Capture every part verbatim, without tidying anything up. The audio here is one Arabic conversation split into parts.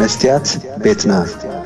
مستيات بيتنا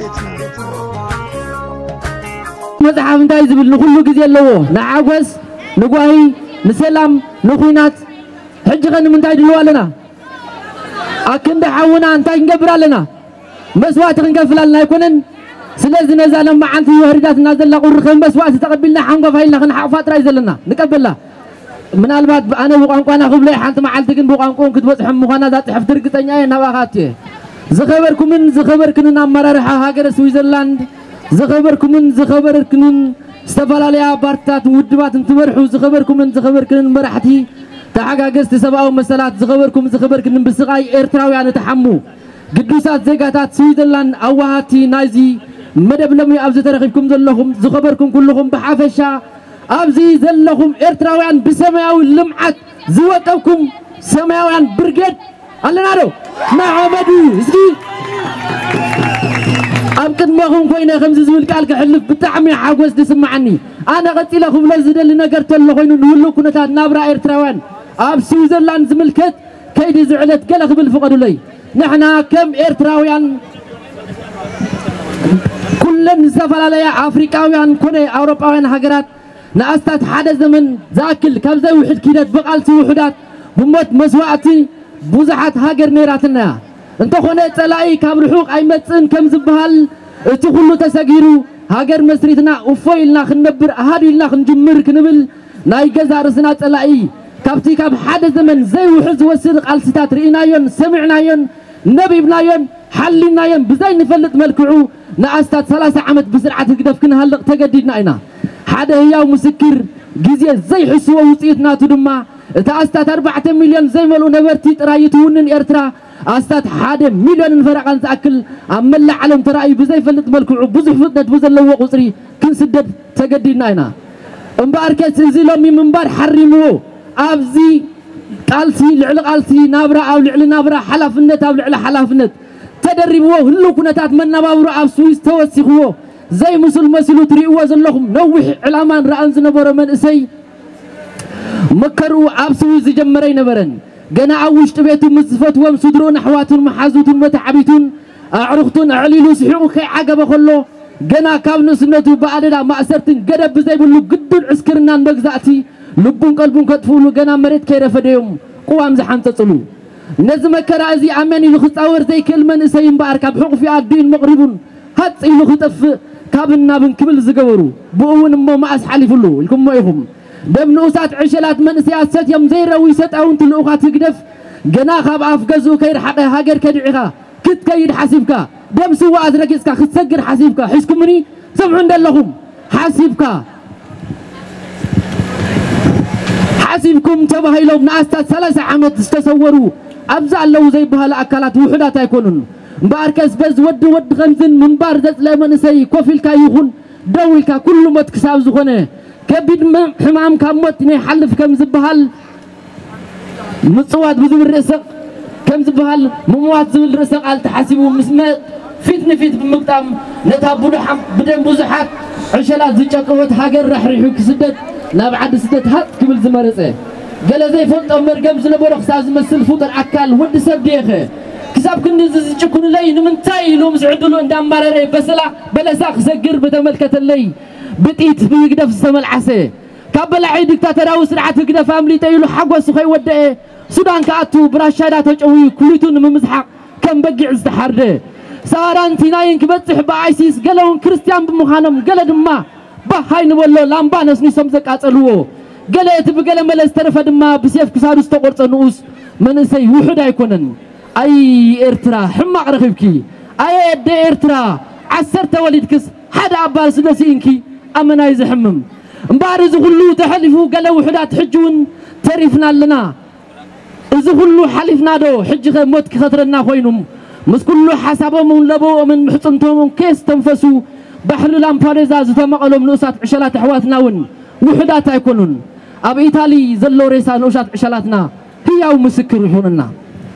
مزحف انتاي زبل نخلو جزي اللوو نعاقوز نقواهي نسلام نخوينات حجغن من تاي دلوا لنا أكن دحاونا انتاي نقبر لنا مسوات نقفل لنا يكونن سلازي نزالنا مع انتي وهردات نازل لقور خيم مسوات تقبلنا حنقف هاينا خنحاق فاترا يزلنا نقبلنا من البات أنا بقانقوانا خبلي حانت معالتكن بقانقون كتبوز حموخانا ذات حفتر قطنيا نواخاتي زخبركم من زخبركن أمرارحا هاجر سويسرلاند زخبركم من زخبركن استفلاليا بارتات ودبات انتبرحو زخبركم من زخبركن مرحتي تحقاقست سبعو مسالات زخبركم زخبركن بسقاي إرتراويان تحمو قدوسات زيقاتات سويسرلاند أوهاتي نايزي مدب لمي أبزي ترخيبكم ذلهم زخبركم كلهم بحافشا أبزي ذلهم إرتراويان بسماوي لمعات زواتوكم سماويان برقد الله نارو معامدو زي أمكن ما هم كوينة خمس زول كالك حلف بتعمي حاجوز تسمعني أنا قلت لكم لازم اللي نقرت الله خوين نقول كنا نابرا إرتراوان أب سويسرلاند زملكت كيد زعلت قلق بالفقد لي نحنا كم إرتراويان كلن سفر على أفريقيان كنا أوروبيان هجرات نأستات حدا زمن ذاكل كابزا وحد كيدات بقالتي وحدات بموت مسواتي بوزحات هاجر نيراتنا انت خونه تلاقي كاب رحوق اي متن كم زبهال تقولوا تساجيرو هاجر مسريتنا وفويلنا خنبر اهاديلنا خنجمر كنبل ناي جزا رسنا تلاقي كابتي كاب حدا زمن زي وحز وسرق الستات رينايون سمعنايون نبيبنايون حلينايون بزي نفلت ملكعو ناستات ثلاثة عامت بسرعه قدف كن هلق تجديدنا اينا حدا هيا مسكر جزيه زي حسوا وصيتنا تدما تاستات أربعة مليون زي مالو نبرتي ترايتونن إرترا أستات حدا مليون فرقان تأكل أملا علم ترأي بزي فلت ملكو بزح فتنة بزل لو قصري كن سدد تجدينا هنا مباركة زيلوم منبار حرموه أبزي قالسي لعل قالسي نابرا أو لعل نابرا حلفنت أو لعل حلفنت تدربوه هلو كنتات من نبابرو أب سويس توسخوه زي مسل مسلو تريقوا زلهم نوح علامان رأنز نبرو من إسي مكروا عبسوا زي جمري نبرن جنا عوش تبيتون مصفتهم صدرون حواتون محازوتون متعبيتون أعرفتون عليلو سحيقو كي عقب خلو جنا كابنو سنتو بعدنا ما أسرتن جدب زي بلو قدون عسكرنا نبغزاتي لبون قلبون كتفولو جنا مريت كي رفديهم قوام زحان تصلو نزم كرازي عماني لخصاور زي كلمن سيم باركا بحق في عدين مغربون هات إلو خطف كابنا بن كبل زقورو بقون مو ما أسحالي فلو لكم ما يهم دم نوسات عشلات من سياسات يوم زي رويسات أو انت الأوقات تقدف جنا خاب أفجزو كير حق هاجر كدعيها كت كيد حاسبك دم سوا أدركسك خسجر حاسبك حسكم مني سمعون دلهم حاسبك حاسبكم تبهي لو ناستات ثلاثة عامات تتصوروا أبزع لو زي بهالأكلات وحدات يكونون باركس بز ود ود خمسين من باردت لمن سي كوفيل كايخون دولك كل ما تكسب زخنه كبد حمام كموت حلف كم زبهال مصوات بذو الرسق كم زبهال مموات زو الرسق قال تحاسبوا مسمى فيت نفيت بمقدام نتابو حم بدن بزحات عشلات زجقوت هاجر رحريحو كسدد لا بعد سدد هات كبل زمرصه قال زي فوت مرقم زنبر خصاز مسل فوتر اكل ود سب ديخه كساب كن زجكون لي نمنتاي لو مسعدلو اندام مرري بسلا بلساق سجر بتملكت لي بتيت بيقدف السماء العسى كابل عيد دكتاتراو سرعه قدف فاملي تيلو حقوس خي ودئ سودان كاتو براشادا توجوي كليتون ممزحق كم بقع استحرده ساران تيناين كبصح بايسيس قالون كريستيان بمخانم قال دما بهاي نبلو لامبا نسني سمزق اصلو قال يتبقل ملس ترفدما بسيف كسادو استقرص نوس من سي وحد يكونن اي ارترا حماق رخبكي اي اد ارترا عسرت وليدكس حدا عباس نسينكي أمنا يزحمم مبارز كله تحلفوا قالوا وحدات حجون تعرفنا لنا إذا كله حلفنا دو حج موت كثرنا خوينهم مس كله حسابهم من لبو من محصنتهم كيس تنفسوا بحر الأمباريزا زتمقلوا من أسات عشلات حواتنا ون وحدات يكونون أب إيطالي زلوا ريسا نوشات عشلاتنا هي أو مسكر يحوننا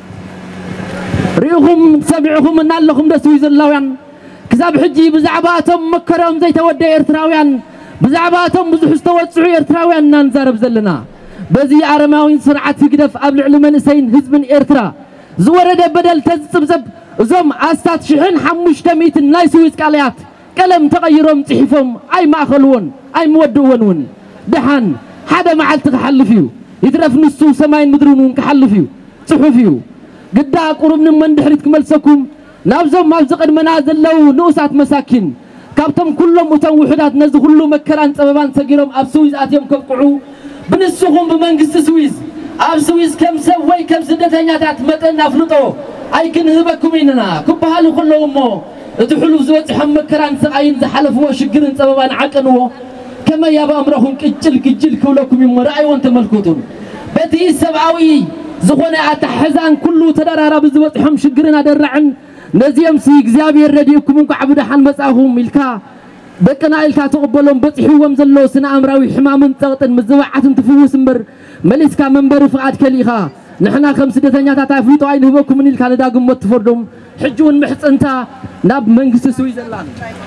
ريهم سمعهم من لهم دسوي زلاويان كذاب حجي بزعباتهم مكرهم زي تودي إرتراويان بزعباتهم بزحس توسعوا إرتراويان ننزرب زلنا بزي عرماوين سرعة قدف قبل علمان سين حزب إرترا زورد بدل تزبزب زم أستات شحن حمش تميت الناس ويسكاليات كلام تغيرهم تحفهم أي ما خلون أي مودون ون دحان هذا ما عالت تحلفيو يترف نصو سماين مدرونون كحلفيو صحفيو قدا قرب من دحريت كملسكم نابزم ما بزقد منازل لو نوسات مساكين كابتم كلهم متن وحدات نز كله مكران سببان سجيرهم أب سويز أتيم كفقعو بنسخهم بمنجست سويز أب سويز كم سوي كم سدتين تات متن أفلطو أي كن هبكم إننا كبهالو كلهم مو تحلو زوج حم مكران سعين زحلف وشجرن سببان عقنوا كما يابا أمرهم كجل كجل كلكم يوم رأي وانت ملكوتون بتي سبعوي زخونة أتحزن كله تدرى بزوج حم شجرن هذا الرعن نزيم سيك زابي الرديكم كعبد حن مساهم ملكا بكنا إلكا تقبلهم بتحوهم زلوا سنا أمراوي حمام تغطن مزوعات تفوس مبر ملسكا منبر فقعد كليخا نحنا خمس دتنيا تافلطو عين هبكم من الكان داغم متفردم حجون محص انت ناب منجست سويزرلاند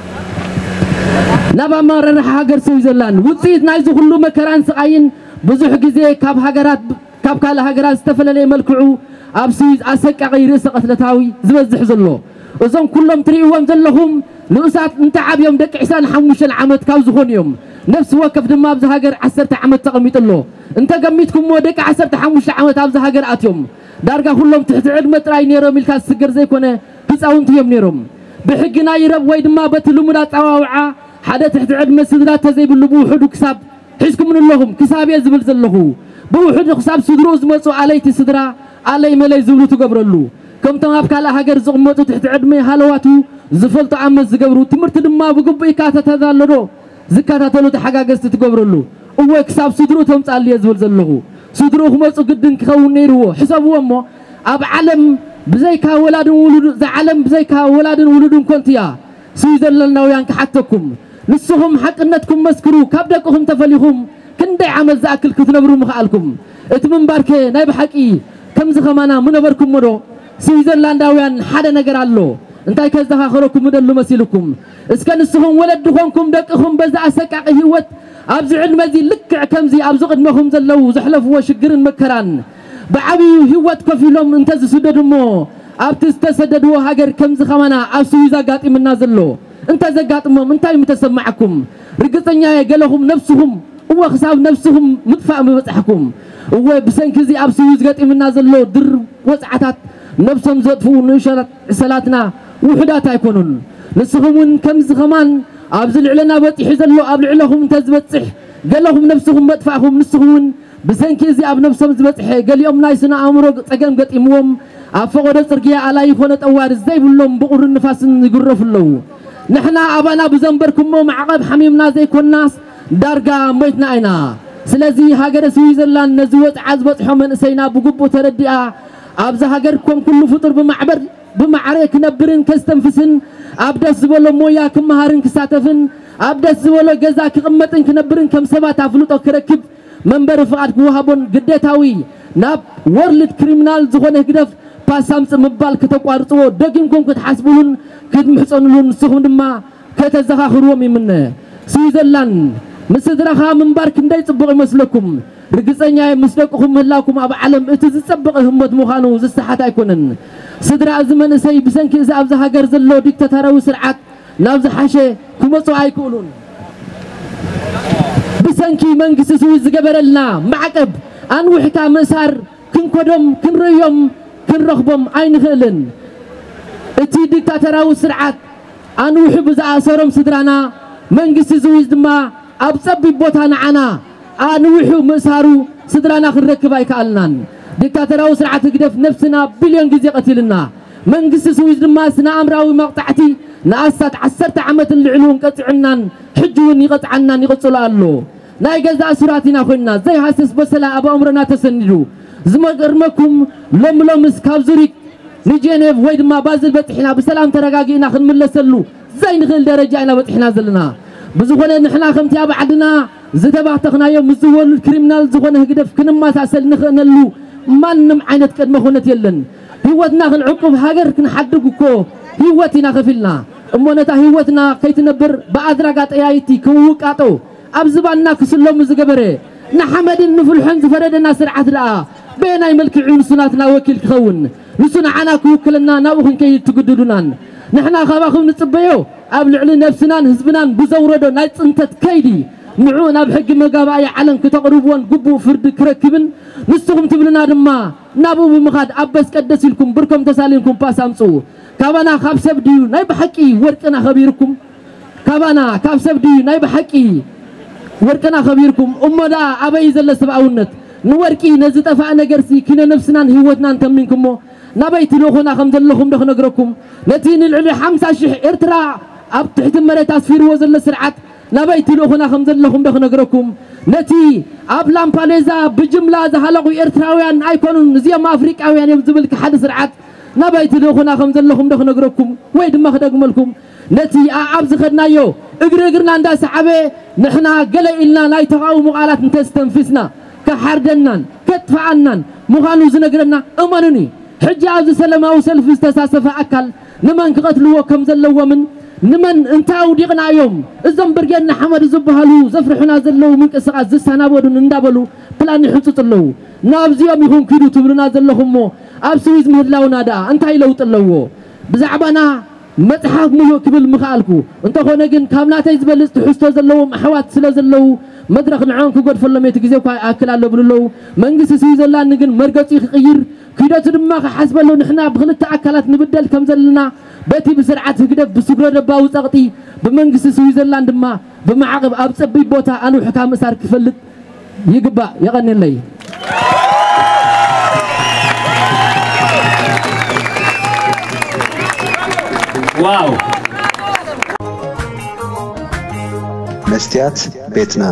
ناب امرر هاجر سويزرلاند وصيت نايز كله مكران سقاين بزح غزي كاب هاجرات كاب كال هاجرات استفللي ملكعو اب سويز اسق غير سقتلتاوي زبزح زلو اذن كلهم تريهم زلهم نوسات انت عبيهم دق عسان حمشن عمت كاو زخون يوم نفس وقف دما بز هاجر عشرة عمت تقميطلو انت قميتكم ودك عشرة حمش عمت ابز هاجر اتيوم دارغا كلهم تحت عدمه تراي نيرو ملكا سجر زي كونه هصاونت يوم نيروم بحقنا يرب وي دما بتلمدا طواوعا حدا تحت عدمه سدرات تزي بلبو حدو كساب حسكم من لهم كساب يزبل زلهو بوحد كساب سدروز مصو عليتي سدرا علي ملي زبلو تقبرلو كم تماب كالا هاجر زقمطو تحت عدمه حلواتو زفلطو عمز زغبرو تمرت دما بغبي كاتتذالدو زكاتاتلو تحقاقس تقبرلو او كساب سدرو تمصال يزبل زلهو سدرو خمصو قدن كخون نيرو حسابو امو اب عالم بزيكا ولادن ولد ذا عالم بزيكا ولادن ولدن كنتيا سويزرلانداويان كحتكم نسهم حقنتكم مسكرو كابدقهم تفليهم كندي عمل زاكل كتنبرو مخالكم اتمن باركه ناي بحقي كم زخمانا منبركم مدو سويزرلانداويان حدا نغير الله انتي كزخاخركم مدلو مسيلكم اسكن نسهم ولد خونكم دقهم بزا اسقاق هيوت ابز علمزي لكع كمزي ابز قدمهم زلو زحلف وشجرن مكران بعبي هيوت كفيلهم انت زسددمو ابت استسددوا هاجر كمز خمانا اسويزا قاطمنا زلو انت زقاطمهم انتي متسمعكم رقصنيا يقلهم نفسهم هو خساب نفسهم مدفع مبصحكم هو بسنكزي ابسويز قاطمنا زلو در وصعتات نفسهم زطفو نشرت صلاتنا وحدات يكونون نسخمون كمز خمان ابزل علنا بطيح زلو ابل علهم تزبصح قالهم نفسهم مدفعهم نسخمون بسنكزي اب نفسهم زبصح قال يوم نايسنا امرو صقم قطيمهم افقد صرقيا على يكون طوار زي بلهم بقر النفاس يغرفلو نحنا ابانا بزنبركم معقب حميمنا زي كون ناس دارغا ميتنا اينا سلازي هاجر سويزرلاند نزوت عزبصحهم من سينا بغبو ترديا ابز هاجركم كل فطر بمعبر بمعرك نبرن كستنفسن ابدس زبلو مويا كمهارن كساتفن ابدس زبلو غزا كقمطن كنبرن كم سبات افلطو كركب منبر فقاد وهابون قديتاوي ناب وورلد كريمنال زغونه غدف باسامص مبال كتقارصو دغيمكم كتحسبون كدمحصنلون سخون دما كتزخاخروم يمن سويزرلاند مسدرخا منبارك انداي صبق يመስلكم رغصنيا مسدقكم هلاكم اب عالم اتي زصبق همت مخانو زسحات ايكونن سدرا زمن سي بسنكي اذا ابز هاجر زلو ديكتاتوري سرعات نابز حاشه كمصو ايكولون بسنكي منجس سويز جبرلنا معقب ان وحكا مسار كنكدم كنريوم كنرخبم عين خلن اتي ديكتاتوري سرعات ان وحب زاسرم سدرانا منجس سويز دما ابصبي بوتانا عنا ان وحو مسارو سدرانا خركب ايكالنان ديكتاتوري سرعات قدف نفسنا بليون غزي قتلنا منجس سويز دما سنا امراوي مقطعتي ناسات عشرة عمت العلوم قطعنان حجون يقطعنا يقصلالو ناي غزا سراتنا خونا زي حسس بسلا ابو عمرنا تسندو زمقرمكم لملمس كابزوريك نجينيف ويدما بازل بطحنا بسلام ترغاغينا خنملسلو زي نخل درجانا بطحنا زلنا بزغونه نحنا خمتي بعدنا زتبعتخنا يوم زول الكريمنال زغونه قدف كنما تاسل نخنلو مانم عينت قدمه خونت يلن هيوتنا العقوب هاجر كنحدقكو هيوتنا خفلنا امونتا هيوتنا كيتنبر بادراغات ايايتي كوقاطو ابزبانا كسلوم زغبره نحمد نفلحن زفردنا سرعت لا بيناي ملك عينسوناتنا وكيل كون نسون عنا كوكلنا ناوخن كي تقددونان نحنا خباخم نصبيو قبل على نفسنا حزبنا بزوردو ناي صنتت كيدي نعونا بحق مقابايا علن كتقربون قبو فرد كركبن نستغم تبلنا دما نابو بمخاد عباس قدس لكم بركم تسالينكم باس امصو كابانا خاب سبديو ناي بحقي ورقنا خبيركم كابانا كاب سبديو ناي بحقي ورقنا خبيركم امدا ابي زل سبعونت نورقي نزي طفا نغرسي كنا نفسنا هيوتنا نتمنكمو نبيت لوخنا خمدلكم دخ نغركم نتين العلي خمسة شح ارترا اب تحت مريت اسفير وزل سرعت نبيت لوخنا خمدلكم دخ نغركم نتي اب لامباليزا بجمله زهلقوا ارتراويان ايكونون زيما افريقاويان يمزبل كحد سرعت نبيت لوخنا خمدلكم دخ نغركم وي دما خدغملكم نتي اب زخدنايو اغر اغرنا اندا سحابه نحنا قليلنا ناي تقاومو قالات نتستنفسنا كحردنان كتفعنان مخانو زنغرنا امنوني حجي عز سلماو سلف استساسف اكل نمن قتلوا كم زلوا من نمن انتاو ديقنا يوم الزم برجنا حمد زبهلو زفرحنا زلو من قسقاس زسانا ودن اندابلو بلان يحصطلو نابزيوم يكون كيدو تبرنا زلهمو ابسويز مهلاونا دا انتاي لوطلو بزعبنا مصحف مو كبل مخالكو انت خونا جن كاملاتي زبلص تحستو زلو احوات سلا زلو مدرك نعانكو قد فلميت غزيو اكل الله بللو منغس سويزرلاند نغن مرغصي خير كيدات دما حسبلو نحنا بخلت اكلات نبدل كم زلنا بيتي بسرعه هكدب بسغره دباو صقطي بمنغس سويزرلاند دما بمعقب ابصبي بوتا انو حكام مسار كفلت يغبا يغني لي واو مستيات بيتنا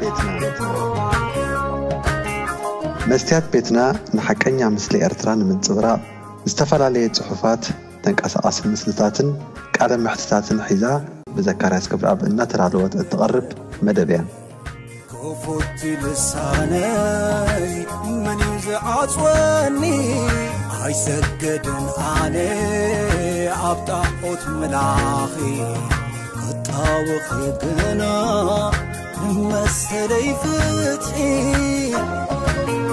مستيات بيتنا نحكينا مثل إرتران من صغراء استفعلالية صحفات تنقصقص مسلتاتن قادم محتتاتن حيزا بذكرات كبر أب إنها ترعلوات التقرب مدبيا كفوتي لساني من يزعج واني هاي سجدن علي عبطاقوت ملاخي قطاوخ يقنا مسلي فتحي